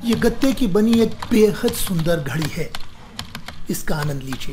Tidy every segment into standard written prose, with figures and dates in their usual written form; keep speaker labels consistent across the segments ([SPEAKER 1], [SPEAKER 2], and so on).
[SPEAKER 1] ये गत्ते की बनी एक बेहद सुंदर घड़ी है, इसका आनंद लीजिए।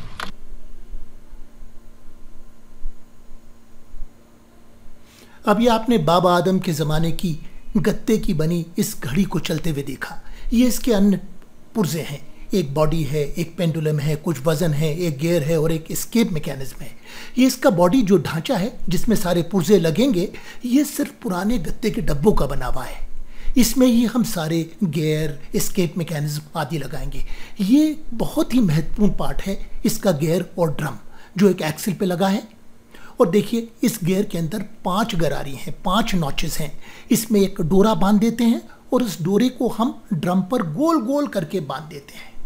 [SPEAKER 1] अभी आपने बाबा आदम के ज़माने की गत्ते की बनी इस घड़ी को चलते हुए देखा। ये इसके अन्य पुर्जे हैं, एक बॉडी है, एक पेंडुलम है, कुछ वजन है, एक गियर है और एक एस्केप मैकेनिज्म है। ये इसका बॉडी जो ढांचा है जिसमें सारे पुर्जे लगेंगे, ये सिर्फ पुराने गत्ते के डब्बों का बना हुआ है। इसमें ही हम सारे गियर, एस्केप मैकेनिज्म आदि लगाएंगे। ये बहुत ही महत्वपूर्ण पार्ट है इसका, गियर और ड्रम जो एक एक्सिल पे लगा है। और देखिए इस गियर के अंदर 5 गरारी हैं, 5 नॉचेस हैं। इसमें एक डोरा बांध देते हैं और उस डोरे को हम ड्रम पर गोल गोल करके बांध देते हैं।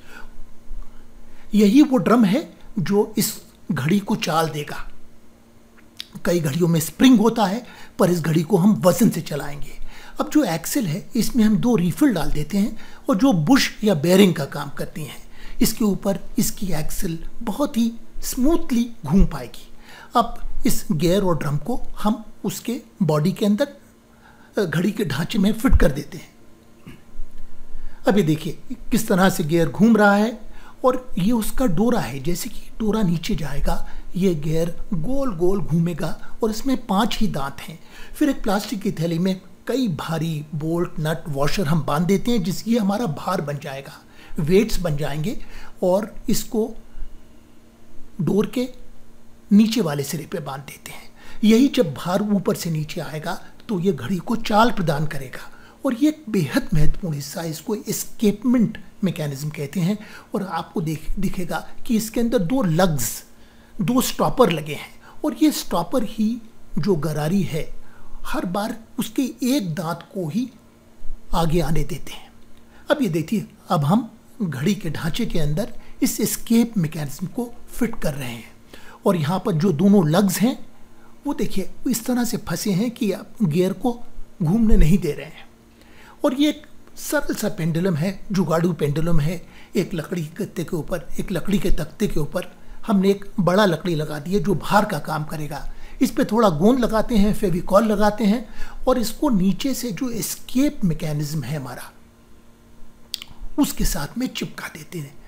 [SPEAKER 1] यही वो ड्रम है जो इस घड़ी को चाल देगा। कई घड़ियों में स्प्रिंग होता है, पर इस घड़ी को हम वजन से चलाएंगे। अब जो एक्सेल है इसमें हम 2 रीफिल डाल देते हैं और जो बुश या बेयरिंग का काम करती हैं। इसके ऊपर इसकी एक्सेल बहुत ही स्मूथली घूम पाएगी। अब इस गियर और ड्रम को हम उसके बॉडी के अंदर घड़ी के ढांचे में फिट कर देते हैं। अब ये देखिए किस तरह से गियर घूम रहा है और ये उसका डोरा है। जैसे कि डोरा नीचे जाएगा ये गियर गोल गोल घूमेगा और इसमें 5 ही दांत हैं। फिर एक प्लास्टिक की थैली में कई भारी बोल्ट, नट, वॉशर हम बांध देते हैं, जिसकी हमारा भार बन जाएगा, वेट्स बन जाएंगे और इसको डोर के नीचे वाले सिरे पे बांध देते हैं। यही जब भार ऊपर से नीचे आएगा तो ये घड़ी को चाल प्रदान करेगा और ये एक बेहद महत्वपूर्ण हिस्सा है। इसको एस्केपमेंट मैकेनिज्म कहते हैं। और आपको दिखेगा कि इसके अंदर 2 लग्स, 2 स्टॉपर लगे हैं और ये स्टॉपर ही जो गरारी है हर बार उसके एक दांत को ही आगे आने देते हैं। अब ये देखिए, अब हम घड़ी के ढांचे के अंदर इस एस्केप मैकेनिज्म को फिट कर रहे हैं और यहाँ पर जो दोनों लग्स हैं वो देखिए इस तरह से फंसे हैं कि आप गियर को घूमने नहीं दे रहे हैं। और ये एक सरल सा पेंडुलम है, जुगाड़ू पेंडुलम है। एक लकड़ी के गत्ते के ऊपर, एक लकड़ी के तख्ते के ऊपर हमने एक बड़ा लकड़ी लगा दी है जो भार का काम करेगा। इस पे थोड़ा गोंद लगाते हैं, फेविकॉल लगाते हैं और इसको नीचे से जो एस्केप मैकेनिज्म है हमारा उसके साथ में चिपका देते हैं।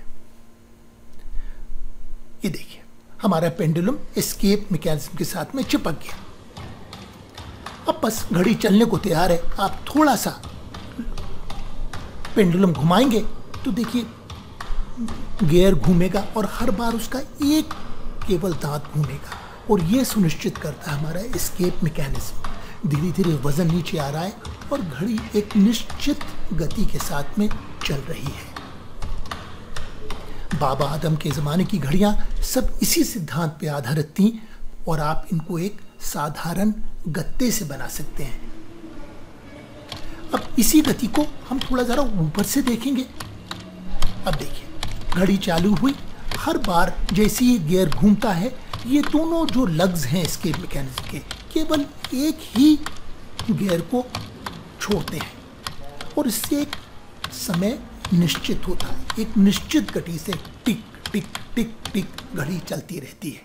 [SPEAKER 1] ये देखिए हमारा पेंडुलम एस्केप मैकेनिज्म के साथ में चिपक गया। अब बस घड़ी चलने को तैयार है। आप थोड़ा सा पेंडुलम घुमाएंगे तो देखिए गियर घूमेगा और हर बार उसका एक केवल दांत घूमेगा और ये सुनिश्चित करता है हमारा एस्केप मैकेनिज्म। धीरे धीरे वजन नीचे आ रहा है और घड़ी एक निश्चित गति के साथ में चल रही है। बाबा आदम के ज़माने की घड़ियाँ सब इसी सिद्धांत पे आधारित थीं और आप इनको एक साधारण गत्ते से बना सकते हैं। अब इसी गति को हम थोड़ा ज़रा ऊपर से देखेंगे। अब देखिए घड़ी चालू हुई, हर बार जैसे ही गियर घूमता है ये दोनों जो लग्स हैं एस्केप मैकेनिज्म के केवल एक ही गियर को छोड़ते हैं और इससे एक समय निश्चित होता है। एक निश्चित गति से टिक टिक टिक टिक घड़ी चलती रहती है।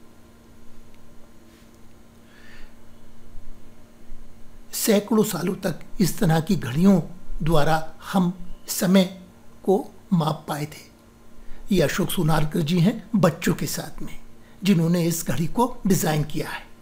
[SPEAKER 1] सैकड़ों सालों तक इस तरह की घड़ियों द्वारा हम समय को माप पाए थे। ये अशोक सोनारकर जी हैं बच्चों के साथ में, जिन्होंने इस घड़ी को डिज़ाइन किया है।